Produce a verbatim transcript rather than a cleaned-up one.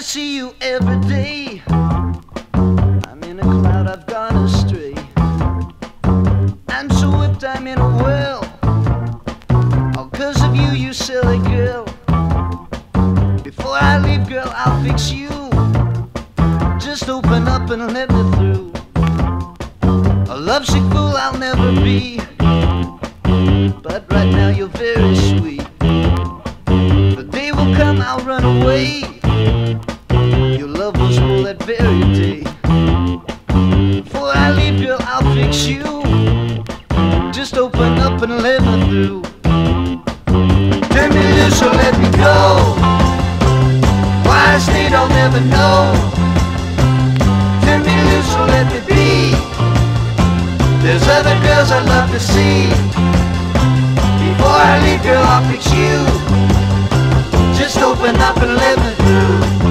see you every day. I'm in a cloud, I've gone astray. I'm so whipped, I'm in a well. All cause of you, you silly girl. Before I leave, girl, I'll fix you. Just open up and let me through. A lovesick fool I'll never be, but right now you're very sweet. The day will come, I'll run away. Your love will spoil that very day. Before I leave, girl, I'll fix you. Just open up and let me through. Turn me loose or let me go. Why I stayed, I'll never know. Turn me loose or let me be. There's other girls I'd love to see. Before I leave, girl, I'll fix you. Just open up and let me through.